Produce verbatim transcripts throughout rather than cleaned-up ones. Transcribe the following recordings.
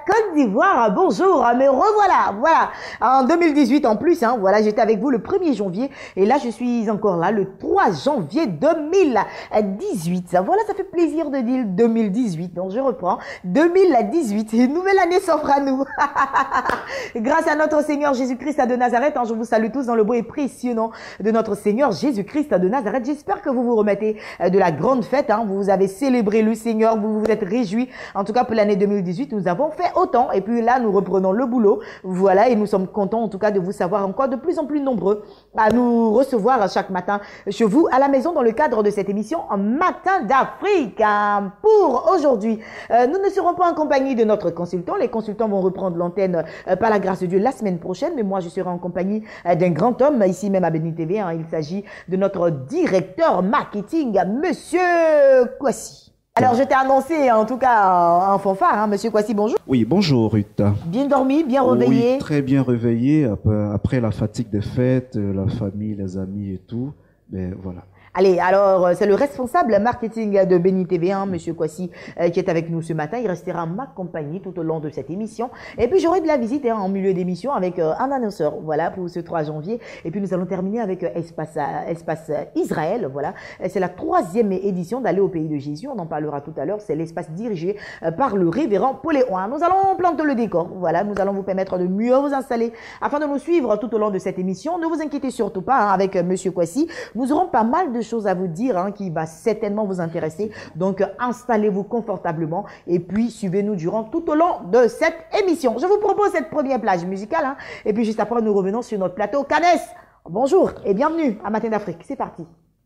Côte d'Ivoire. Bonjour, me revoilà. Voilà, en deux mille dix-huit en plus, hein, voilà, j'étais avec vous le premier janvier et là je suis encore là le trois janvier deux mille dix-huit. Voilà, ça fait plaisir de dire deux mille dix-huit. Donc je reprends, deux mille dix-huit, une nouvelle année s'offre à nous. Grâce à notre Seigneur Jésus-Christ de Nazareth, hein, je vous salue tous dans le beau et précieux nom de notre Seigneur Jésus-Christ de Nazareth. J'espère que vous vous remettez de la grande fête, hein. Vous avez célébré le Seigneur, vous vous êtes réjouis. En tout cas pour l'année deux mille dix-huit, nous avons fait autant et puis là nous reprenons le boulot. Voilà, et nous sommes contents en tout cas de vous savoir encore de plus en plus nombreux à nous recevoir chaque matin chez vous à la maison dans le cadre de cette émission Matin d'Afrique. Hein. Pour aujourd'hui, euh, nous ne serons pas en compagnie de notre consultant. Les consultants vont reprendre l'antenne euh, par la grâce de Dieu la semaine prochaine, mais moi je serai en compagnie euh, d'un grand homme ici même à Béni T V. Hein. Il s'agit de notre directeur marketing, Monsieur Kwasi. Alors, je t'ai annoncé, en tout cas, en fanfare, hein, Monsieur Kwasi, bonjour. Oui, bonjour, Ruth. Bien dormi, bien réveillé? Oui, très bien réveillé, après, après la fatigue des fêtes, la famille, les amis et tout. Mais voilà. Allez, alors, c'est le responsable marketing de Béni T V, hein, Monsieur Kwasi, euh, qui est avec nous ce matin. Il restera ma compagnie tout au long de cette émission. Et puis, j'aurai de la visite hein, en milieu d'émission avec euh, un annonceur, voilà, pour ce trois janvier. Et puis, nous allons terminer avec euh, Espace, euh, Espace euh, Israël, voilà. C'est la troisième édition d'Aller au pays de Jésus. On en parlera tout à l'heure. C'est l'espace dirigé euh, par le révérend Pauléon. Nous allons planter le décor, voilà. Nous allons vous permettre de mieux vous installer afin de nous suivre tout au long de cette émission. Ne vous inquiétez surtout pas hein, avec euh, Monsieur Kwasi. Nous aurons pas mal de choses à vous dire hein, qui va certainement vous intéresser. Donc, euh, installez-vous confortablement et puis suivez-nous durant tout au long de cette émission. Je vous propose cette première plage musicale hein, et puis juste après, nous revenons sur notre plateau. Canès, bonjour et bienvenue à Matin d'Afrique. C'est parti.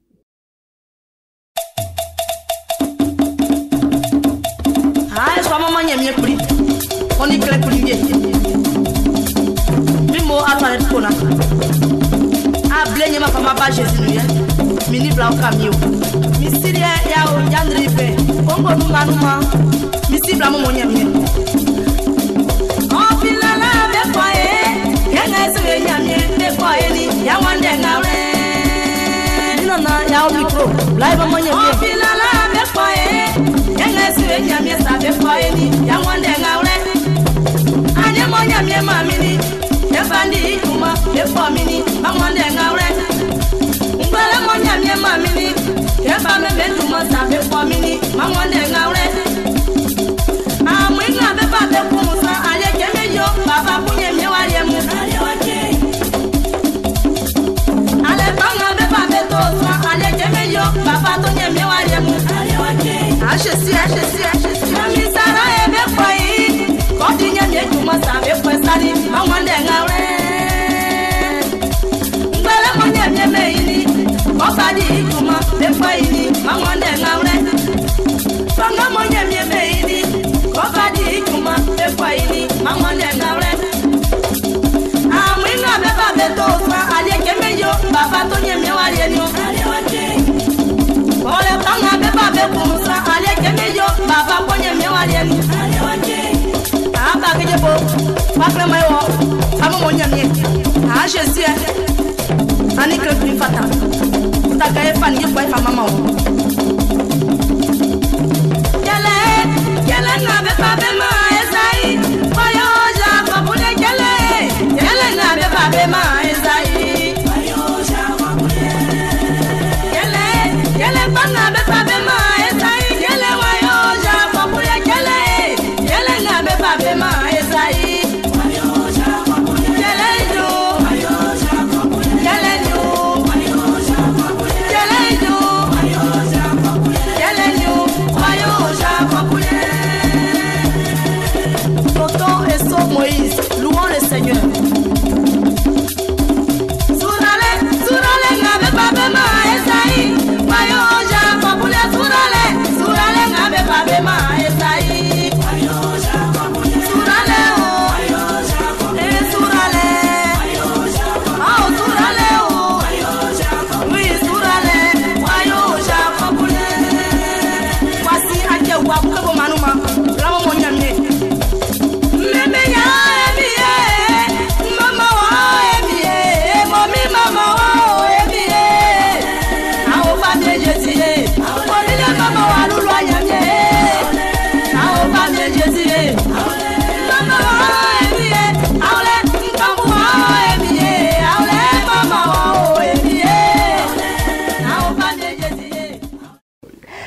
Ah, je maman y a mieux pris. On est clair pour lui. Mimo a parlé de kona. Ah, blé ma femme a Jésus. Mini blanc camio. Missiri ya o yandri pe. Kongo numa numa. Missiri blanc mo nyamie. On filala be kwae. Yenga se nyamie be kwae ni. Ya wande ngawe. Dino na ya o micro. Live mo nyamie. On filala be kwae. Yenga se nyamie sa be kwae ni. Ya wande ngawe. Anya mo nyamie mamini. E bandi kuma e famini. Ma wande ngawe. Mbele monya mie mamini, keba me betu mosa be famini, mangonde ngaure. Amwinga be ba be kumusa, ale keme yo, baba kunye mie wale mu. Ale banga be ba be tosa, ale keme yo, baba tunye mie wale mu. Ashesi, ashesi, ashesi. Mami sara e be kwai, kodi nye mie kumosa be kwesani, mangonde ngaure. Mbele monya mie meini. Obadi ikuma befaini mangonde ngaure Sanga monye mie beini Obadi ikuma befaini mangonde ngaure Amwinga beba betosa aliyeke meyo baba tonye mie walienyo Ole tanga beba bekumusa aliyeke meyo baba ponye mie walienyo Aba kijebo Bakle mayo Amo monye mie Ah Jésus Ani krepli fata Ta gaye fan ye boy fa mama o Yele yele na be fa be ma ezai Boyo ja fa bule yele Yele na be fa be ma ezai Boyo ja fa bule Yele yele fa na be fa be ma ezai Yele wayo ja fa bule yele Yele na be fa be ma ezai Boyo ja fa bule Yele jo Boyo ja fa bule Yele jo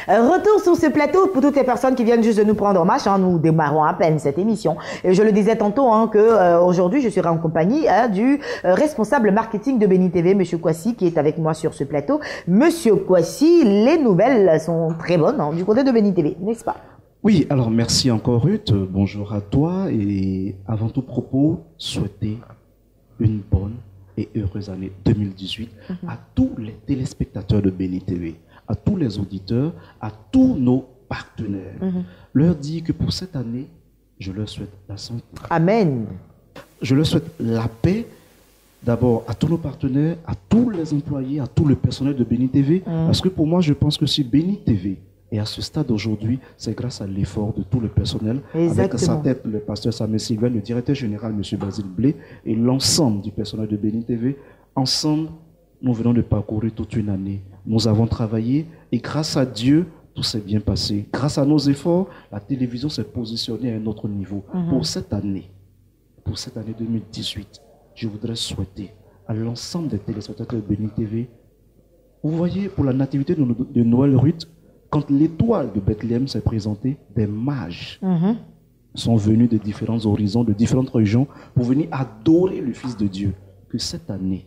Euh, retour sur ce plateau pour toutes les personnes qui viennent juste de nous prendre en marche. Hein, nous démarrons à peine cette émission. Et je le disais tantôt hein, que euh, aujourd'hui, je serai en compagnie hein, du euh, responsable marketing de Béni T V, Monsieur Kwasi, qui est avec moi sur ce plateau. Monsieur Kwasi, les nouvelles sont très bonnes hein, du côté de Béni T V, n'est-ce pas? Oui, alors merci encore Ruth. Bonjour à toi et avant tout propos, souhaiter une bonne et heureuse année deux mille dix-huit mm-hmm. à tous les téléspectateurs de Béni T V, à tous les auditeurs, à tous nos partenaires. Mm-hmm. Leur dire que pour cette année, je leur souhaite la santé. Amen. Je leur souhaite la paix, d'abord à tous nos partenaires, à tous les employés, à tout le personnel de Béni T V, mm. parce que pour moi, je pense que si Béni T V et à ce stade aujourd'hui, c'est grâce à l'effort de tout le personnel, Exactement. Avec à sa tête le pasteur Samuel Sylvain, le directeur général M. Basile Blé et l'ensemble du personnel de Béni T V. Ensemble, nous venons de parcourir toute une année. Nous avons travaillé et grâce à Dieu, tout s'est bien passé. Grâce à nos efforts, la télévision s'est positionnée à un autre niveau. Mm-hmm. Pour cette année, pour cette année deux mille dix-huit, je voudrais souhaiter à l'ensemble des téléspectateurs de Béni T V, vous voyez, pour la nativité de, de Noël Ruth, quand l'étoile de Bethléem s'est présentée, des mages mm-hmm. sont venus de différents horizons, de différentes régions, pour venir adorer le Fils de Dieu. Que cette année,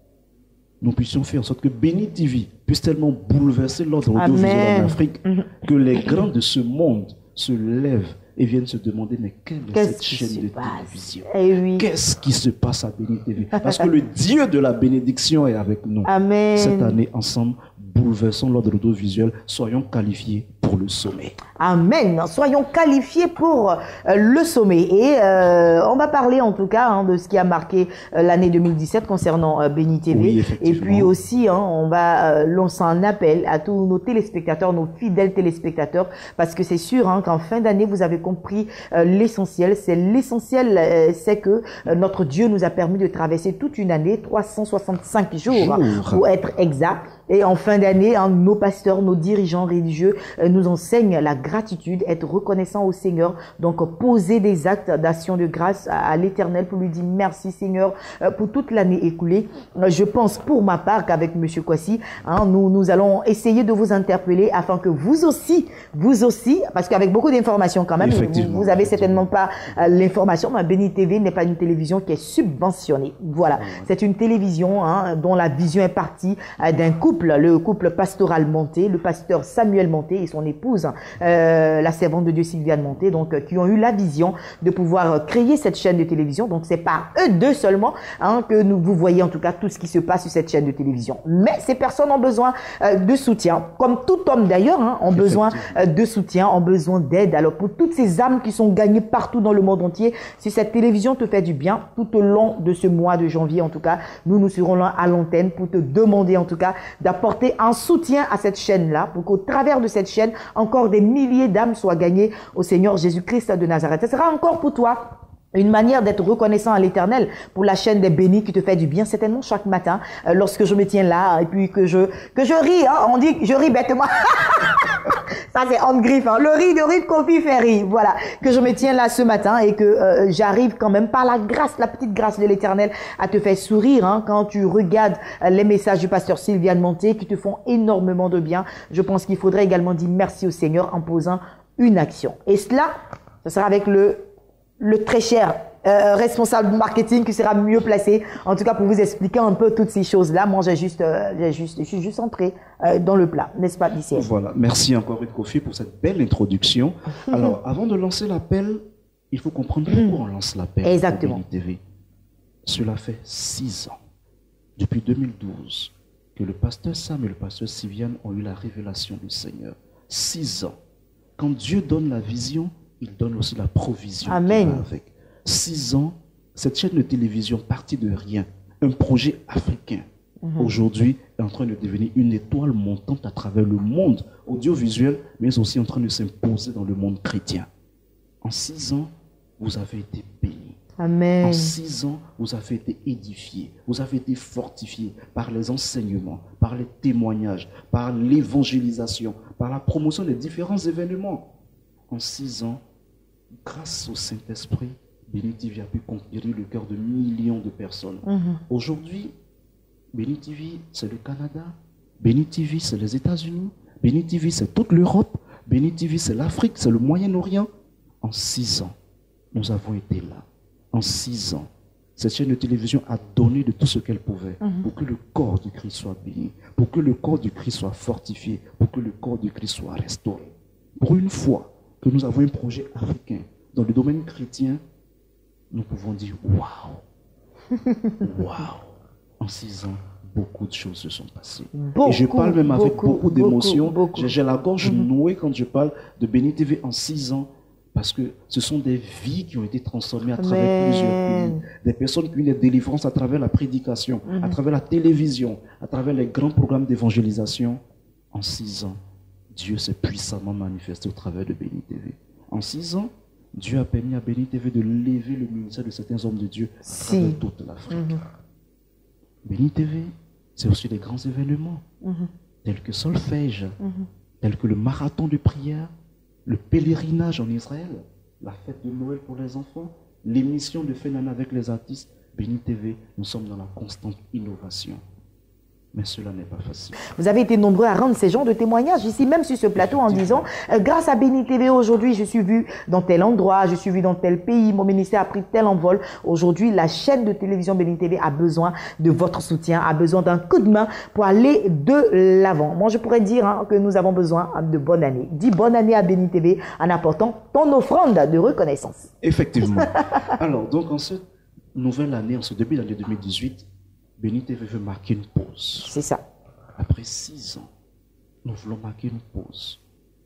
nous puissions faire en sorte que Béni T V puisse tellement bouleverser l'ordre audiovisuel en Afrique, mm-hmm. que les grands de ce monde se lèvent et viennent se demander, mais quelle est cette chaîne de télévision? Eh oui. Qu'est-ce qui se passe à Béni T V? Parce que le Dieu de la bénédiction est avec nous. Amen. Cette année, ensemble, bouleversons l'ordre audiovisuel, soyons qualifiés pour le sommet. Amen. Soyons qualifiés pour euh, le sommet. Et euh, on va parler en tout cas hein, de ce qui a marqué euh, l'année deux mille dix-sept concernant euh, Béni T V. Oui, et puis aussi, hein, on va euh, lancer un appel à tous nos téléspectateurs, nos fidèles téléspectateurs, parce que c'est sûr hein, qu'en fin d'année, vous avez compris euh, l'essentiel. C'est l'essentiel, euh, c'est que euh, notre Dieu nous a permis de traverser toute une année, trois cent soixante-cinq jours, Jour. pour être exact. Et en fin d'année, hein, nos pasteurs, nos dirigeants religieux euh, nous enseignent la gratitude, être reconnaissant au Seigneur. Donc, poser des actes d'action de grâce à, à l'Éternel pour lui dire merci Seigneur euh, pour toute l'année écoulée. Euh, je pense pour ma part qu'avec Monsieur Kwasi, hein, nous, nous allons essayer de vous interpeller afin que vous aussi, vous aussi, parce qu'avec beaucoup d'informations quand même, vous, vous avez certainement pas euh, l'information, mais Béni T V n'est pas une télévision qui est subventionnée. Voilà, c'est une télévision hein, dont la vision est partie euh, d'un couple, le couple pastoral Monté, le pasteur Samuel Monté et son épouse, euh, la servante de Dieu Sylviane Monté, donc euh, qui ont eu la vision de pouvoir euh, créer cette chaîne de télévision. Donc c'est par eux deux seulement hein, que nous vous voyez en tout cas tout ce qui se passe sur cette chaîne de télévision. Mais ces personnes ont besoin euh, de soutien, comme tout homme d'ailleurs, hein, ont besoin euh, de soutien, ont besoin d'aide. Alors pour toutes ces âmes qui sont gagnées partout dans le monde entier, si cette télévision te fait du bien, tout au long de ce mois de janvier en tout cas, nous nous serons là à l'antenne pour te demander en tout cas d'apporter un soutien à cette chaîne-là, pour qu'au travers de cette chaîne, encore des milliers d'âmes soient gagnées au Seigneur Jésus-Christ de Nazareth. Ce sera encore pour toi une manière d'être reconnaissant à l'Éternel pour la chaîne des bénis qui te fait du bien certainement chaque matin euh, lorsque je me tiens là et puis que je que je ris. Hein, on dit que je ris bêtement. Ça c'est on griffe. Hein. Le riz de riz de Kofi fait rire. Voilà, que je me tiens là ce matin et que euh, j'arrive quand même par la grâce, la petite grâce de l'Éternel à te faire sourire hein, quand tu regardes euh, les messages du pasteur Sylviane Monté qui te font énormément de bien. Je pense qu'il faudrait également dire merci au Seigneur en posant une action. Et cela, ce sera avec le le très cher euh, responsable marketing qui sera mieux placé, en tout cas pour vous expliquer un peu toutes ces choses-là. Moi, j'ai juste, euh, j'ai juste, je suis juste entré euh, dans le plat, n'est-ce pas, Michel? Voilà, merci encore Ruth Kofi pour cette belle introduction. Alors, avant de lancer l'appel, il faut comprendre pourquoi on lance l'appel. Exactement. Béni T V. Cela fait six ans, depuis deux mille douze, que le pasteur Sam et le pasteur Sylviane ont eu la révélation du Seigneur. Six ans. Quand Dieu donne la vision, il donne aussi la provision. Amen. Avec six ans, cette chaîne de télévision partie de rien, un projet africain, mm-hmm. aujourd'hui est en train de devenir une étoile montante à travers le monde audiovisuel, mais aussi en train de s'imposer dans le monde chrétien. En six ans, vous avez été bénis. Amen. En six ans, vous avez été édifiés, vous avez été fortifiés par les enseignements, par les témoignages, par l'évangélisation, par la promotion des différents événements. En six ans, grâce au Saint-Esprit, Béni T V a pu conquérir le cœur de millions de personnes. Mm-hmm. Aujourd'hui, Béni T V, c'est le Canada, Béni T V, c'est les États-Unis, Béni T V, c'est toute l'Europe. Béni T V, c'est l'Afrique, c'est le Moyen-Orient. En six ans, nous avons été là. En six ans, cette chaîne de télévision a donné de tout ce qu'elle pouvait mm-hmm. pour que le corps du Christ soit béni, pour que le corps du Christ soit fortifié, pour que le corps du Christ soit restauré. Pour une fois que nous avons un projet africain dans le domaine chrétien, nous pouvons dire waouh, waouh. En six ans, beaucoup de choses se sont passées. Beaucoup, et je parle même avec beaucoup, beaucoup d'émotions. J'ai la gorge mm-hmm. nouée quand je parle de Béni T V en six ans. Parce que ce sont des vies qui ont été transformées à travers Amen. Plusieurs pays. Des personnes qui ont eu des délivrances à travers la prédication, mm-hmm. à travers la télévision, à travers les grands programmes d'évangélisation. En six ans, Dieu s'est puissamment manifesté au travers de Béni T V. En six ans, Dieu a permis à Béni T V de lever le ministère de certains hommes de Dieu à si. Travers toute l'Afrique. Mm-hmm. Béni T V, c'est aussi des grands événements, mm-hmm. tels que Solfège, mm-hmm. tels que le marathon de prière, le pèlerinage en Israël, la fête de Noël pour les enfants, l'émission de fin d'année avec les artistes. Béni T V, nous sommes dans la constante innovation. Mais cela n'est pas facile. Vous avez été nombreux à rendre ces genres de témoignages ici, même sur ce plateau, en disant euh, grâce à Béni T V, aujourd'hui, je suis vu dans tel endroit, je suis vu dans tel pays, mon ministère a pris tel envol. Aujourd'hui, la chaîne de télévision Béni T V a besoin de votre soutien, a besoin d'un coup de main pour aller de l'avant. Moi, je pourrais dire hein, que nous avons besoin de bonne année. Dis bonne année à Béni T V en apportant ton offrande de reconnaissance. Effectivement. Alors, donc, en cette nouvelle année, en ce début d'année deux mille dix-huit, Béni T V veut marquer une pause. C'est ça. Après six ans, nous voulons marquer une pause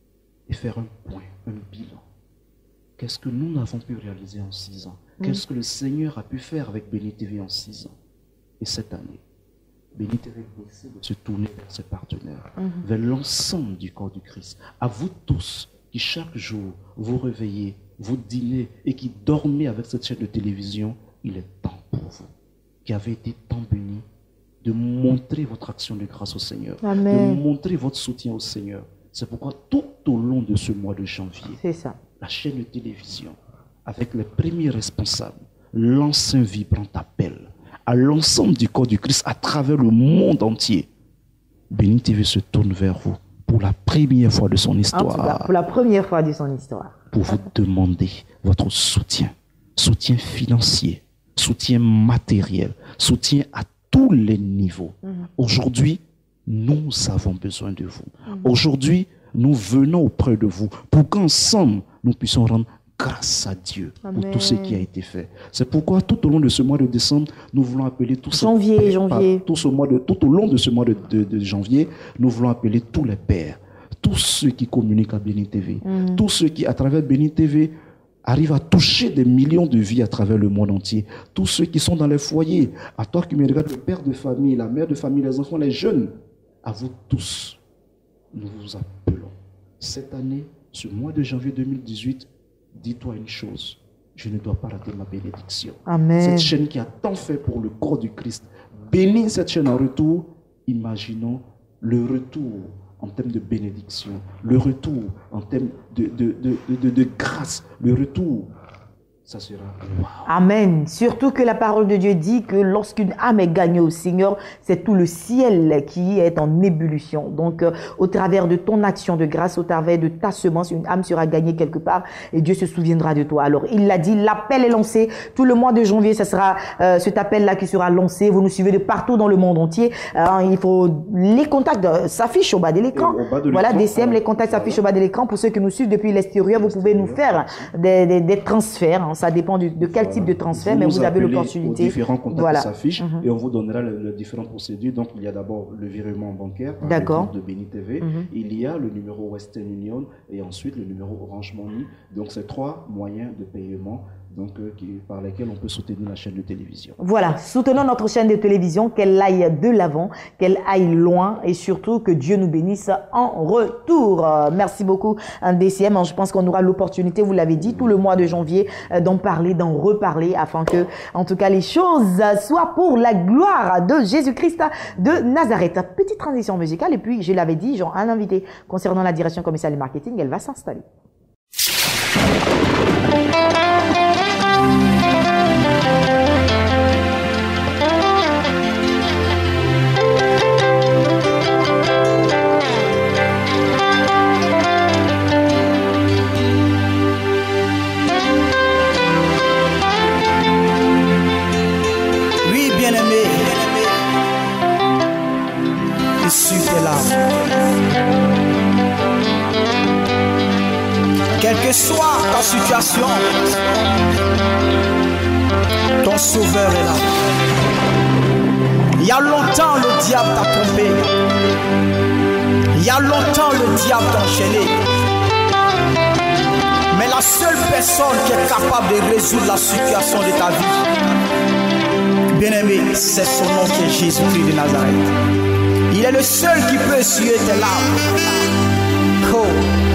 et faire un point, un bilan. Qu'est-ce que nous n'avons pu réaliser en six ans? Mmh. Qu'est-ce que le Seigneur a pu faire avec Béni T V en six ans? Et cette année, Béni T V essaie de se tourner vers ses partenaires, mmh. vers l'ensemble du corps du Christ. À vous tous qui chaque jour vous réveillez, vous dînez et qui dormez avec cette chaîne de télévision, il est temps pour vous, qui avez été tant bénis, de montrer votre action de grâce au Seigneur, Amen. De montrer votre soutien au Seigneur. C'est pourquoi tout au long de ce mois de janvier, c'est ça. La chaîne de télévision, avec les premiers responsables, lance un vibrant appel à l'ensemble du corps du Christ à travers le monde entier. Béni T V se tourne vers vous pour la première fois de son histoire. En tout cas, pour la première fois de son histoire. Pour vous demander votre soutien, soutien financier, soutien matériel, soutien à tous les niveaux. Mm-hmm. Aujourd'hui, nous avons besoin de vous. Mm-hmm. Aujourd'hui, nous venons auprès de vous pour qu'ensemble, nous puissions rendre grâce à Dieu Amen. Pour tout ce qui a été fait. C'est pourquoi tout au long de ce mois de décembre, nous voulons appeler tous janvier, pères, janvier. Tout, ce mois de, tout au long de ce mois de, de, de janvier, nous voulons appeler tous les pères, tous ceux qui communiquent à Béni T V, mm-hmm. tous ceux qui, à travers Béni T V, arrivent à toucher des millions de vies à travers le monde entier. Tous ceux qui sont dans les foyers, à toi qui me regardes, le père de famille, la mère de famille, les enfants, les jeunes, à vous tous, nous vous appelons. Cette année, ce mois de janvier deux mille dix-huit, dis-toi une chose, je ne dois pas rater ma bénédiction. Amen. Cette chaîne qui a tant fait pour le corps du Christ, bénis cette chaîne en retour. Imaginons le retour en termes de bénédiction, le retour en termes de, de, de, de, de, de grâce, le retour, ça sera wow. Amen. Surtout que la parole de Dieu dit que lorsqu'une âme est gagnée au Seigneur, c'est tout le ciel qui est en ébullition. Donc, euh, au travers de ton action de grâce, au travers de ta semence, une âme sera gagnée quelque part et Dieu se souviendra de toi. Alors, il l'a dit, l'appel est lancé. Tout le mois de janvier, ça sera euh, cet appel-là qui sera lancé. Vous nous suivez de partout dans le monde entier. Euh, il faut les contacts euh, s'affichent au bas de l'écran. De voilà, D C M, les contacts s'affichent voilà. au bas de l'écran. Pour ceux qui nous suivent depuis l'extérieur, vous pouvez nous faire des, des, des transferts. Ça dépend du, de quel voilà. type de transfert, vous mais vous avez l'opportunité. Différents contacts voilà. s'affichent mm-hmm. et on vous donnera les, les différentes procédures. Donc, il y a d'abord le virement bancaire de Béni T V. Mm-hmm. Il y a le numéro Western Union et ensuite le numéro Orange Money. Donc, c'est trois moyens de paiement donc, euh, qui, par lesquels on peut soutenir la chaîne de télévision. Voilà, soutenons notre chaîne de télévision, qu'elle aille de l'avant, qu'elle aille loin et surtout que Dieu nous bénisse en retour. Euh, merci beaucoup, D C M. Je pense qu'on aura l'opportunité, vous l'avez dit, tout le mois de janvier, euh, d'en parler, d'en reparler afin que, en tout cas, les choses soient pour la gloire de Jésus-Christ de Nazareth. Petite transition musicale et puis, je l'avais dit, j'ai un invité concernant la direction commerciale et marketing, elle va s'installer. est là. Quelle que soit ta situation, ton sauveur est là. Il y a longtemps le diable t'a trompé. Il y a longtemps le diable t'a enchaîné. Mais la seule personne qui est capable de résoudre la situation de ta vie, bien-aimé, c'est son nom qui est Jésus-Christ de Nazareth. Il est le seul qui peut essuyer tes larmes. Oh.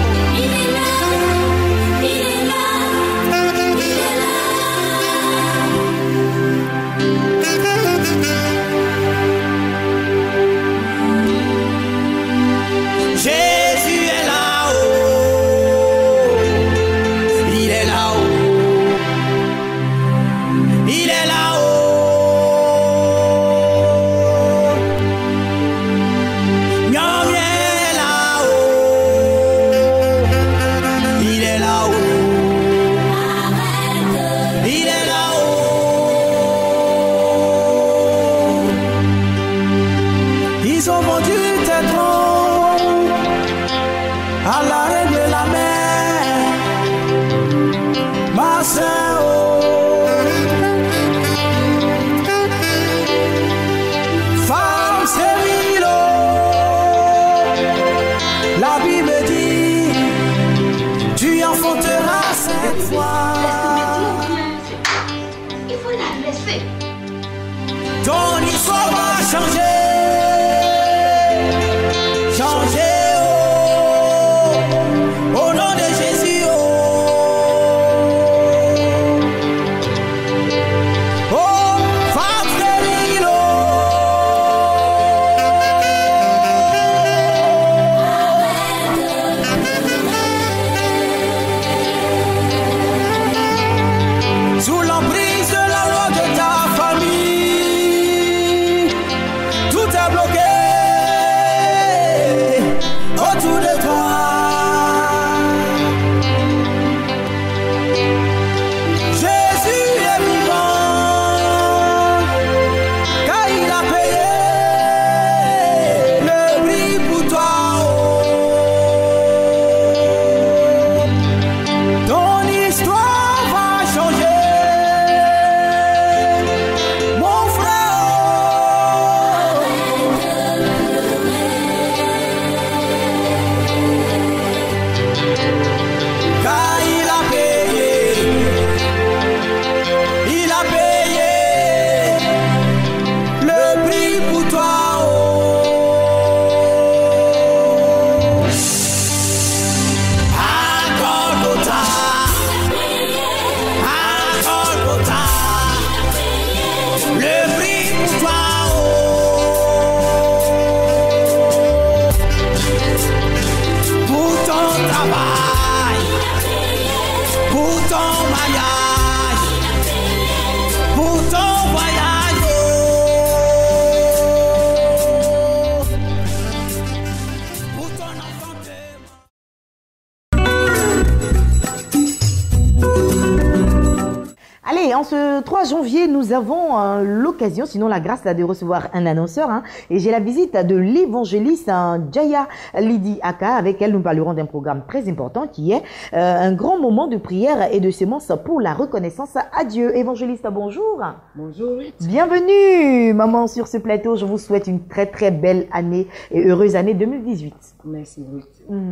Ce trois janvier, nous avons euh, l'occasion, sinon la grâce là, de recevoir un annonceur. Hein, et j'ai la visite de l'évangéliste hein, Jaya Lydie Aka. Avec elle, nous parlerons d'un programme très important qui est euh, un grand moment de prière et de sémence pour la reconnaissance à Dieu. Évangéliste, bonjour. Bonjour, Ruth. Bienvenue, maman, sur ce plateau. Je vous souhaite une très très belle année et heureuse année deux mille dix-huit. Merci, Ruth. Mm.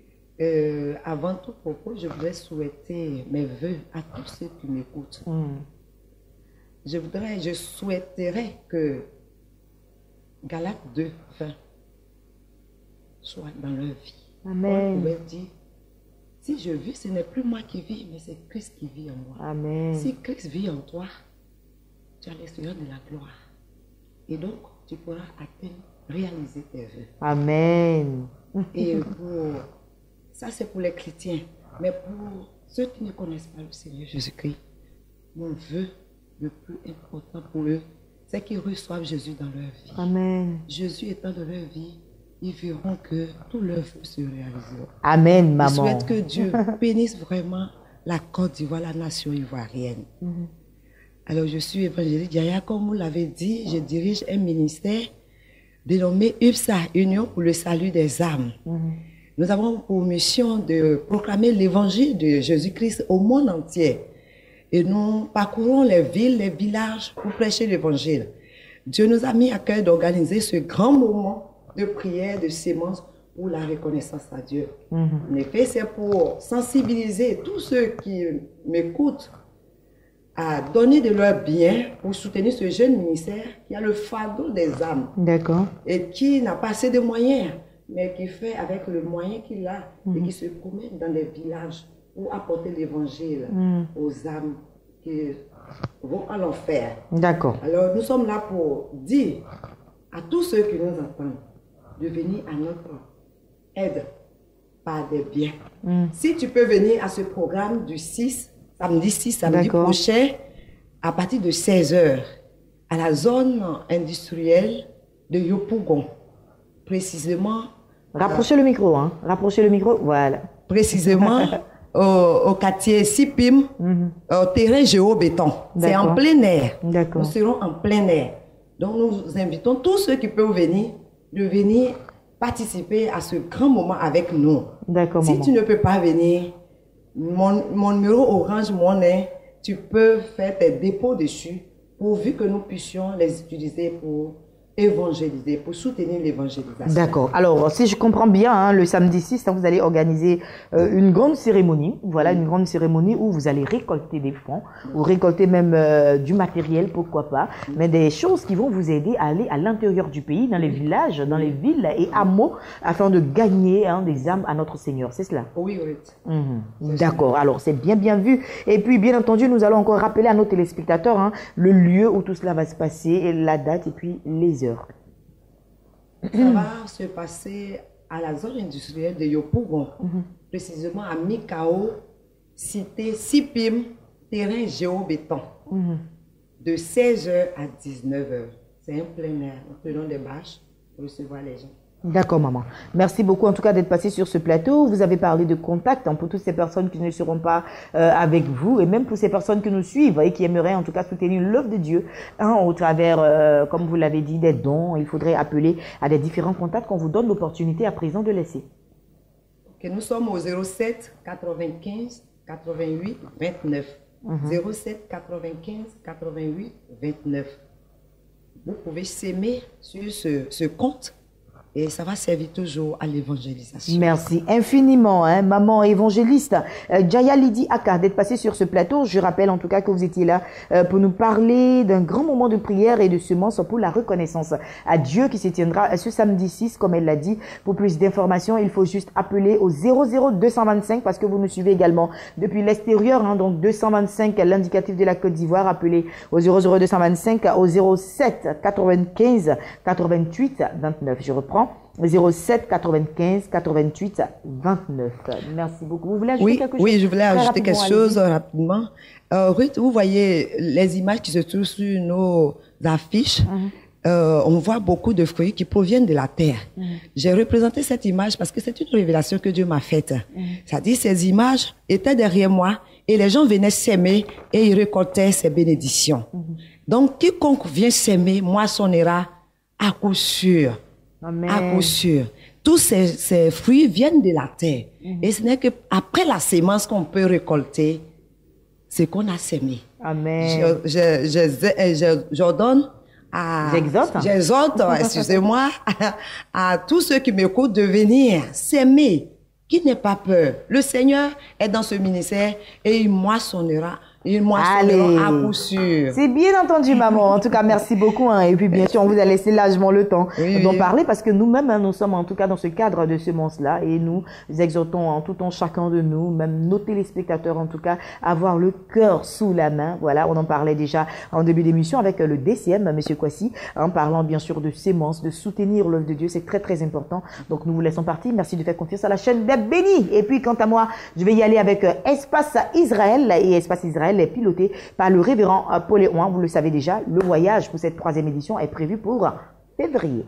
Euh, avant tout propos, je voudrais souhaiter mes vœux à tous ceux qui m'écoutent. Mm. Je voudrais, je souhaiterais que Galates deux, vingt soit dans leur vie. Amen. On pouvait dire, si je vis, ce n'est plus moi qui vis, mais c'est Christ qui vit en moi. Amen. Si Christ vit en toi, tu as l'expérience de la gloire. Et donc, tu pourras atteindre, réaliser tes vœux. Amen. Et pour ça, c'est pour les chrétiens. Mais pour ceux qui ne connaissent pas le Seigneur Jésus-Christ, mon vœu le plus important pour eux, c'est qu'ils reçoivent Jésus dans leur vie. Amen. Jésus étant dans leur vie, ils verront que tous leurs vœux se réaliseront. Amen, maman. Je souhaite que Dieu bénisse vraiment la Côte d'Ivoire, la nation ivoirienne. Mm-hmm. Alors, je suis évangéliste Jaya, comme vous l'avez dit, je dirige un ministère dénommée U P S A, Union pour le salut des âmes. Mm-hmm. Nous avons pour mission de proclamer l'évangile de Jésus-Christ au monde entier. Et nous parcourons les villes, les villages pour prêcher l'évangile. Dieu nous a mis à cœur d'organiser ce grand moment de prière, de sémence pour la reconnaissance à Dieu. Mm-hmm. En effet, c'est pour sensibiliser tous ceux qui m'écoutent à donner de leur bien pour soutenir ce jeune ministère qui a le fardeau des âmes. D'accord. Et qui n'a pas assez de moyens, mais qui fait avec le moyen qu'il a mm-hmm. et qui se promène dans les villages pour apporter l'évangile mm. aux âmes qui vont à l'enfer. D'accord. Alors nous sommes là pour dire à tous ceux qui nous entendent de venir à notre aide par des biens. Mm. Si tu peux venir à ce programme du six, samedi six, samedi prochain, à partir de seize heures, à la zone industrielle de Yopougon, précisément... Rapprochez le micro, hein. Rapprochez le micro, voilà. Précisément au, au quartier Sipim, mm-hmm. au terrain géo-béton. C'est en plein air. Nous serons en plein air. Donc nous invitons tous ceux qui peuvent venir, de venir participer à ce grand moment avec nous. D'accord, si maman. Tu ne peux pas venir, mon, mon numéro Orange Money, tu peux faire tes dépôts dessus, pourvu que nous puissions les utiliser pour évangéliser, pour soutenir l'évangélisation. D'accord. Alors, si je comprends bien, hein, le samedi six, hein, vous allez organiser euh, une grande cérémonie. Voilà, une grande cérémonie où vous allez récolter des fonds, ou récolter même euh, du matériel, pourquoi pas, mais des choses qui vont vous aider à aller à l'intérieur du pays, dans les villages, dans les villes et hameaux, afin de gagner hein, des âmes à notre Seigneur. C'est cela? Oui, oui. Mmh. D'accord. Alors, c'est bien, bien vu. Et puis, bien entendu, nous allons encore rappeler à nos téléspectateurs hein, le lieu où tout cela va se passer, la date et puis les heures. Ça va se passer à la zone industrielle de Yopougon, mm-hmm. précisément à Mikao, cité Sipim, terrain géo-béton, mm-hmm. de seize heures à dix-neuf heures. C'est un plein air. Nous prenons des bâches pour recevoir les gens. D'accord, maman. Merci beaucoup en tout cas d'être passé sur ce plateau. Vous avez parlé de contact hein, pour toutes ces personnes qui ne seront pas euh, avec vous et même pour ces personnes qui nous suivent et qui aimeraient en tout cas soutenir l'œuvre de Dieu hein, au travers, euh, comme vous l'avez dit, des dons. Il faudrait appeler à des différents contacts qu'on vous donne l'opportunité à présent de laisser. Okay, nous sommes au zéro sept quatre-vingt-quinze quatre-vingt-huit vingt-neuf. Mm-hmm. zéro sept quatre-vingt-quinze quatre-vingt-huit vingt-neuf. Vous pouvez s'aimer sur ce, ce compte. Et ça va servir toujours à l'évangélisation. Merci infiniment, hein, maman évangéliste. Euh, Jaya Lydie Aka, d'être passée sur ce plateau. Je rappelle en tout cas que vous étiez là euh, pour nous parler d'un grand moment de prière et de semence pour la reconnaissance à Dieu qui se tiendra ce samedi six, comme elle l'a dit. Pour plus d'informations, il faut juste appeler au zéro zéro deux cent vingt-cinq parce que vous nous suivez également depuis l'extérieur. Hein, donc deux cent vingt-cinq, l'indicatif de la Côte d'Ivoire. Appelez au zéro zéro deux cent vingt-cinq au zéro sept quatre-vingt-quinze quatre-vingt-huit vingt-neuf. Je reprends. zéro sept quatre-vingt-quinze quatre-vingt-huit vingt-neuf. Merci beaucoup. Vous voulez ajouter oui, quelque chose? Oui, je voulais ajouter quelque chose rapidement. Euh, Ruth, vous voyez les images qui se trouvent sur nos affiches. Mm-hmm. euh, on voit beaucoup de fruits qui proviennent de la terre. Mm-hmm. J'ai représenté cette image parce que c'est une révélation que Dieu m'a faite. Mm-hmm. C'est-à-dire ces images étaient derrière moi et les gens venaient s'aimer et ils récoltaient ces bénédictions. Mm-hmm. Donc, quiconque vient s'aimer moissonnera à coup sûr. Amen. À coup sûr. Tous ces, ces fruits viennent de la terre. Mm-hmm. Et ce n'est qu'après la sémence qu'on peut récolter ce qu'on a sémé. Amen. Je, je, je, je, j'ordonne à... J'exhorte. J'exhorte, excusez-moi, à, à tous ceux qui m'écoutent de venir s'aimer, qui n'ait pas peur. Le Seigneur est dans ce ministère et il moissonnera. Il moissonnera à coup sûr. C'est bien entendu, maman. En tout cas, merci beaucoup. Hein. Et puis, bien sûr, on vous a laissé largement le temps oui, d'en oui. parler parce que nous-mêmes, hein, nous sommes en tout cas dans ce cadre de semence-là et nous exhortons en tout temps chacun de nous, même nos téléspectateurs en tout cas, à avoir le cœur sous la main. Voilà, on en parlait déjà en début d'émission avec le D C M, Monsieur Kwasi, en parlant bien sûr de semence, de soutenir l'œuvre de Dieu. C'est très, très important. Donc, nous vous laissons partir. Merci de faire confiance à la chaîne des bénis. Et puis, quant à moi, je vais y aller avec Espace Israël et Espace Israël est piloté par le révérend Paul Léon. Vous le savez déjà, le voyage pour cette troisième édition est prévu pour février.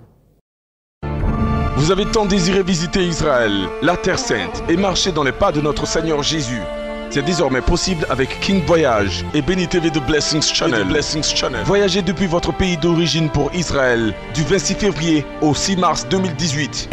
Vous avez tant désiré visiter Israël, la Terre Sainte, et marcher dans les pas de notre Seigneur Jésus. C'est désormais possible avec King Voyage et Béni T V de Blessings Channel. Blessings Channel. Voyagez depuis votre pays d'origine pour Israël du vingt-six février au six mars deux mille dix-huit.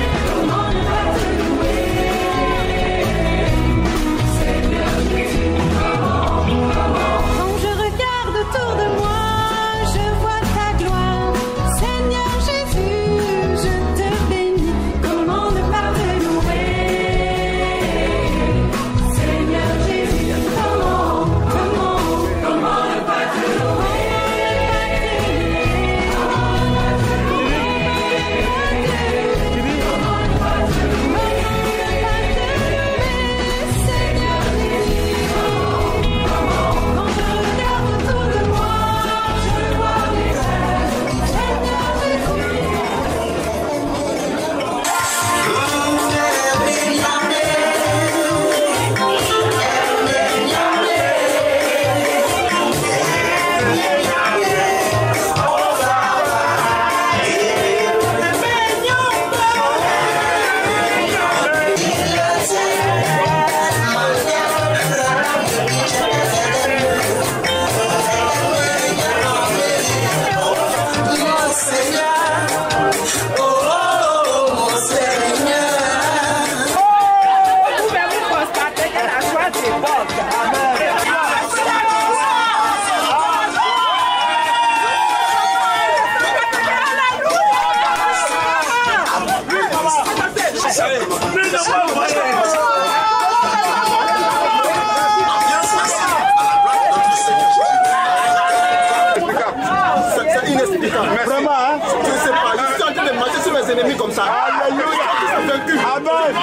Vraiment, hein? Je ne sais pas, je suis en train de marcher sur mes ennemis comme ça. Alléluia! Amen!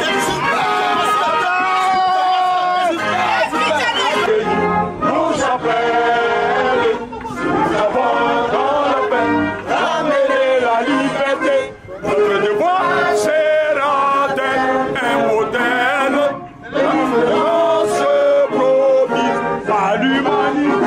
Nous appelle, nous avons dans la paix, ramener la liberté. Notre devoir sera d'être un modèle, l'influence promise par l'humanité.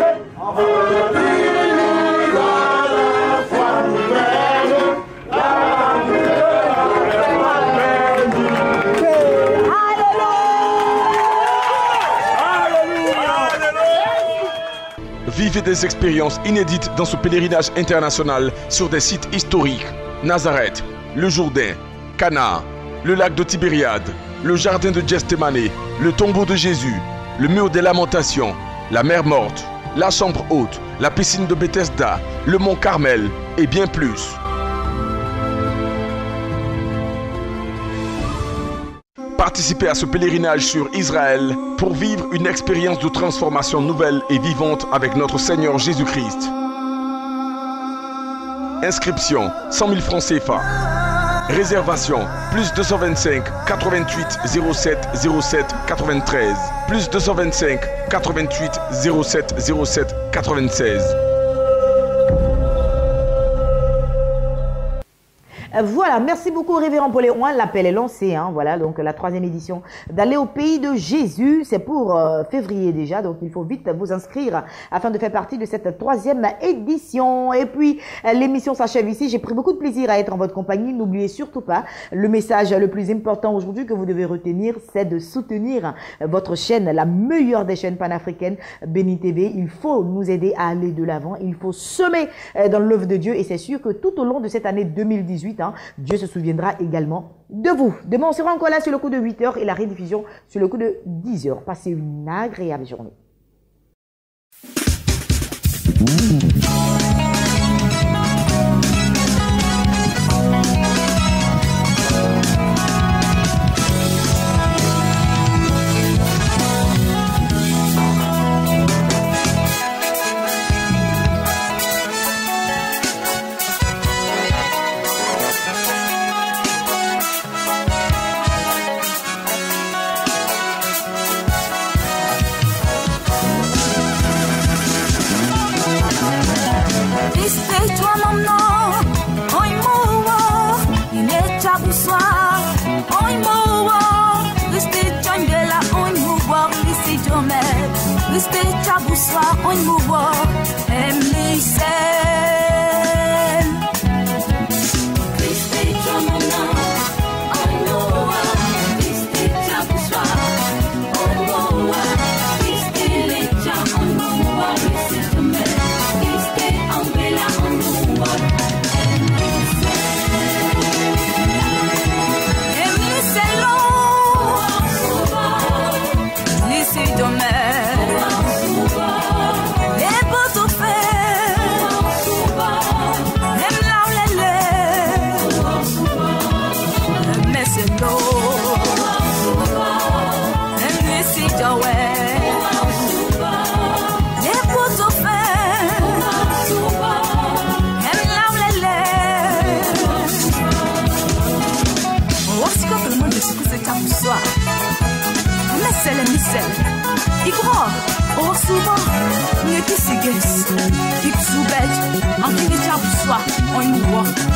Vivez des expériences inédites dans ce pèlerinage international sur des sites historiques. Nazareth, le Jourdain, Cana, le lac de Tibériade, le jardin de Gethsémani, le tombeau de Jésus, le mur des lamentations, la mer morte, la chambre haute, la piscine de Bethesda, le mont Carmel et bien plus. Participez à ce pèlerinage sur Israël pour vivre une expérience de transformation nouvelle et vivante avec notre Seigneur Jésus-Christ. Inscription cent mille francs C F A. Réservation plus deux cent vingt-cinq quatre-vingt-huit zéro sept zéro sept quatre-vingt-treize plus deux cent vingt-cinq quatre-vingt-huit zéro sept zéro sept quatre-vingt-seize. Voilà, merci beaucoup Révérend Paul Hérouin, l'appel est lancé, hein, voilà, donc la troisième édition d'aller au pays de Jésus, c'est pour euh, février déjà, donc il faut vite vous inscrire afin de faire partie de cette troisième édition. Et puis l'émission s'achève ici, j'ai pris beaucoup de plaisir à être en votre compagnie, n'oubliez surtout pas, le message le plus important aujourd'hui que vous devez retenir, c'est de soutenir votre chaîne, la meilleure des chaînes panafricaines, Béni T V. Il faut nous aider à aller de l'avant, il faut semer dans l'œuvre de Dieu et c'est sûr que tout au long de cette année deux mille dix-huit, Dieu se souviendra également de vous. Demain, on sera encore là sur le coup de huit heures et la rediffusion sur le coup de dix heures. Passez une agréable journée. Respect à bonsoir, on nous voit, aime les scènes. Respect à mon nom, on nous voit. Respect à bonsoir, on nous voit. souvent, nous qui s'y guessent, qui soubètent, en qui les chabousois, on y voit.